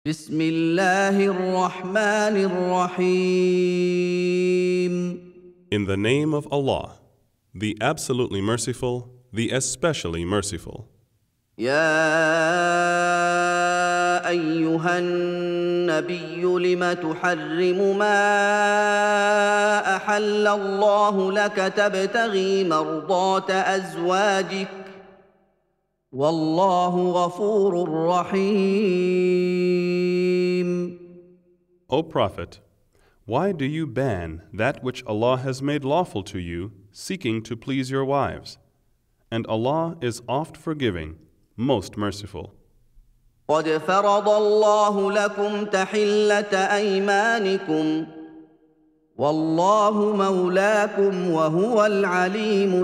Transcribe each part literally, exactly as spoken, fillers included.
بسم الله الرحمن الرحيم. In the name of Allah, the absolutely merciful, the especially merciful. يا أيها النبي لم تحرم ما أحل الله لك تبتغي مرضات أزواجك والله غفور رحيم. O Prophet, why do you ban that which Allah has made lawful to you, seeking to please your wives? And Allah is oft forgiving, most merciful. قد فرض الله لكم تحلة أيمانكم والله مولاكم وهو العليم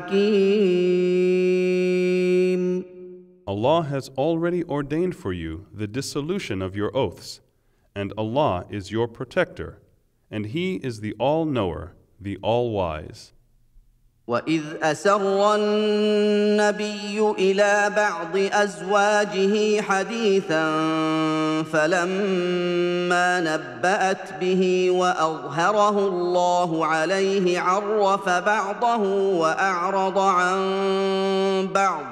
الحكيم. Allah has already ordained for you the dissolution of your oaths, and Allah is your protector, and He is the all-knower, the all-wise. وإذ أسر النبي إلى بعض أزواجه حديثا فلما نبأت به وأظهره الله عليه عرف بعضه وأعرض عن بعض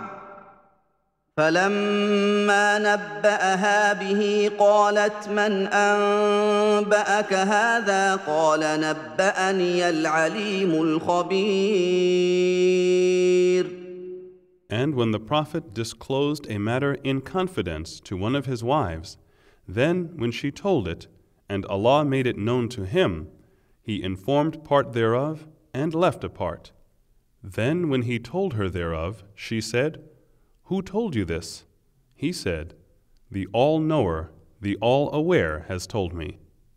فلما نبأها به قالت من أنبأك هذا قال نبأني العليم الخبير. And when the Prophet disclosed a matter in confidence to one of his wives, then when she told it, and Allah made it known to him, He informed part thereof and left a part. Then when he told her thereof, she said, Who told you this? He said, The All-Knower, the All-Aware has told me.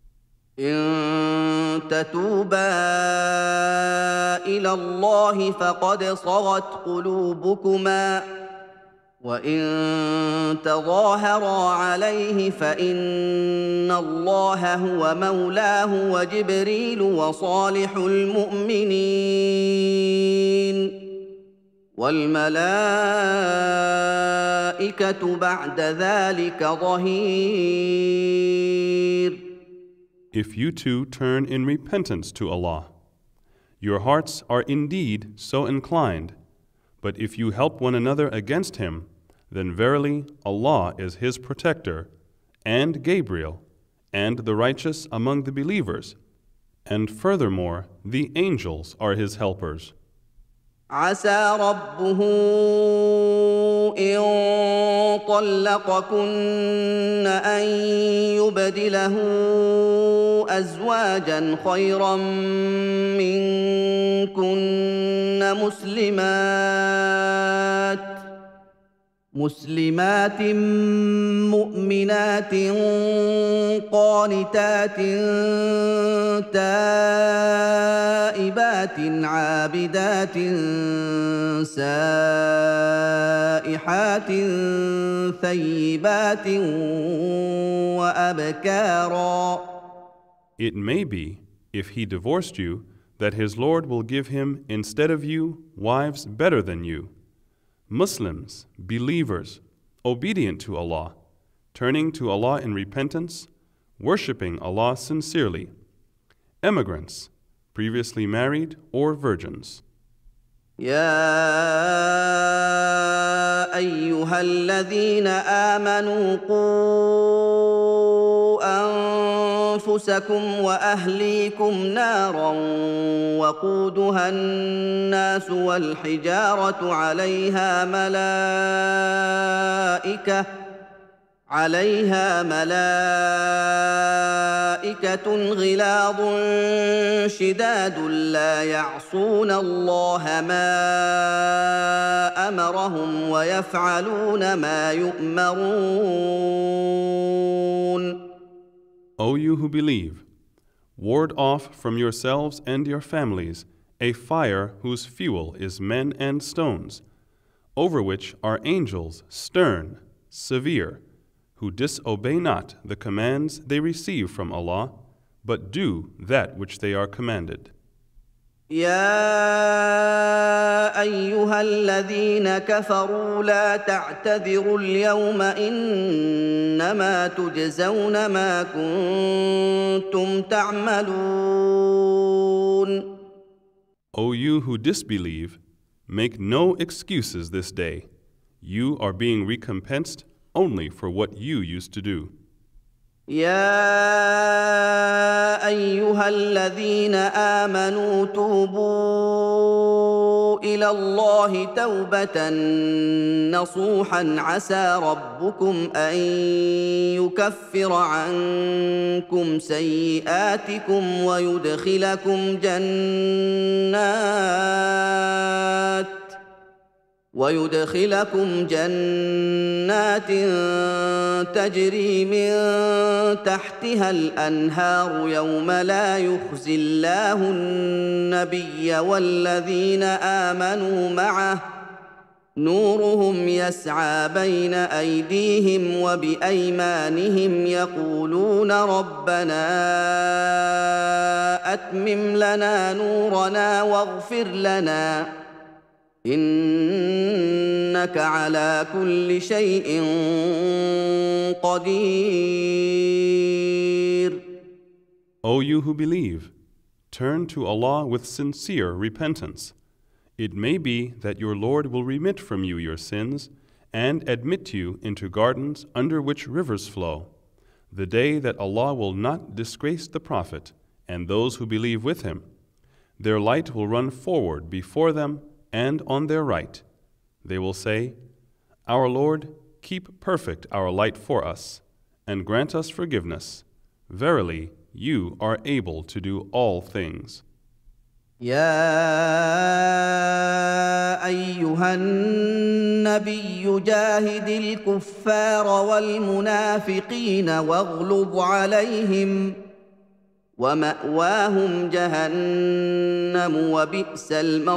إن تتوبا إلى الله فقد صغت قلوبكما وإن تظاهرا عليه فإن الله هو مولاه وجبريل وصالح المؤمنين والملائكة بعد ذلك ظهير. If you two turn in repentance to Allah, your hearts are indeed so inclined, but if you help one another against him, then verily Allah is his protector, and Gabriel, and the righteous among the believers, and furthermore the angels are his helpers. عسى ربه إن طلقكن أن يبدله أزواجا خيرا منكن مسلمات مسلمات مؤمنات قانتات تائبات عابدات سائحات ثيبات وأبكارا. It may be, if he divorced you, that his Lord will give him instead of you wives better than you, Muslims, believers, obedient to Allah, turning to Allah in repentance, worshipping Allah sincerely, emigrants, previously married or virgins. يا أيها الذين آمنوا قوا أنفسكم وأهليكم نارا وقودها الناس والحجارة عليها ملائكة عليها ملائكة غلاظ شداد لا يعصون الله ما أمرهم ويفعلون ما يؤمرون. O you who believe, ward off from yourselves and your families a fire whose fuel is men and stones, over which are angels stern, severe, who disobey not the commands they receive from Allah, but do that which they are commanded. يا ايها الذين كفروا لا تعتذروا اليوم انما تجزون ما كنتم تعملون. O you who disbelieve, make no excuses this day. You are being recompensed only for what you used to do. يا ايها الذين امنوا توبوا الى الله توبه نصوحا عسى ربكم ان يكفر عنكم سيئاتكم ويدخلكم جنات ويدخلكم جنات تجري من تحتها الأنهار يوم لا يخزي الله النبي والذين آمنوا معه نورهم يسعى بين أيديهم وبأيمانهم يقولون ربنا أتمم لنا نورنا واغفر لنا إنك على كل شيء قدير. O you who believe, turn to Allah with sincere repentance. It may be that your Lord will remit from you your sins and admit you into gardens under which rivers flow, the day that Allah will not disgrace the Prophet and those who believe with him. Their light will run forward before them and on their right. They will say, Our Lord, keep perfect our light for us, and grant us forgiveness. Verily, you are able to do all things. يا أيها النبي جاهد الكفار والمنافقين واغلظ عليهم ومأواهم جهنم وبئس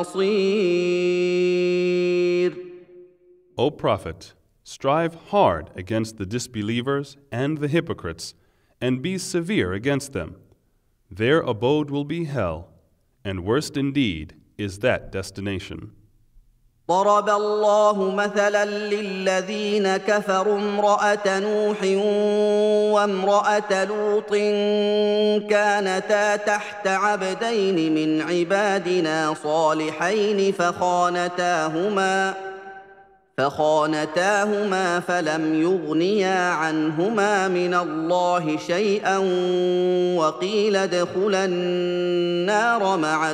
المصير. O Prophet, strive hard against the disbelievers and the hypocrites, and be severe against them. Their abode will be hell, and worst indeed is that destination. ضرب الله مثلا للذين كفروا امرأة نوح وامرأة لوط كانتا تحت عبدين من عبادنا صالحين فخانتاهما فخانتاهما فلم يغنيا عنهما من الله شيئا وقيل ادخلا النار مع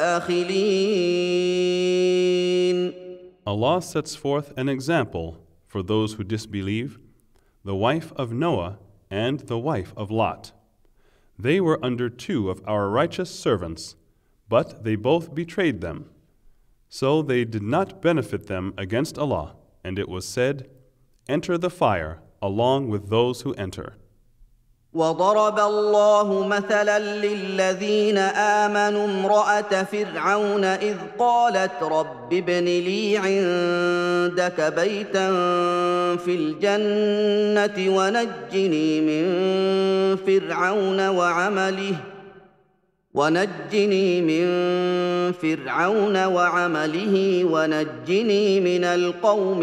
الداخلين. Allah sets forth an example for those who disbelieve, the wife of Noah and the wife of Lot. They were under two of our righteous servants, but they both betrayed them. So they did not benefit them against Allah, and it was said, Enter the fire along with those who enter. وضرب الله مثلا للذين آمنوا امرأة فرعون إذ قالت رب ابن لي عندك بيتا في الجنة ونجني من فرعون وعمله ونجني من فرعون وعمله ونجني من القوم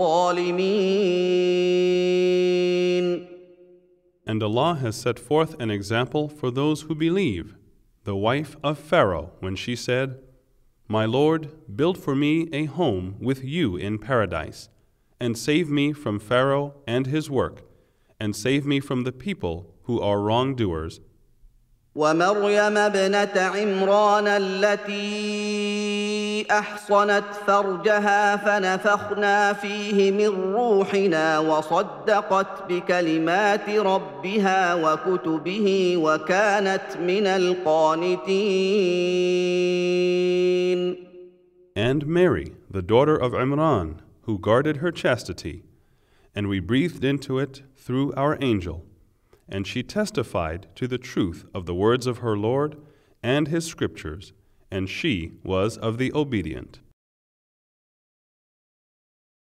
الظالمين. And Allah has set forth an example for those who believe, the wife of Pharaoh, when she said, My Lord, build for me a home with you in paradise, and save me from Pharaoh and his work, and save me from the people who are wrongdoers. ومريم ابنة عمران التي أحصنت فرجها فنفخنا فيه من روحنا وصدقت بكلمات ربها وكتبه وكانت من القانتين. And Mary, the daughter of Imran, who guarded her chastity, and we breathed into it through our angel. And she testified to the truth of the words of her Lord and his scriptures, and she was of the obedient.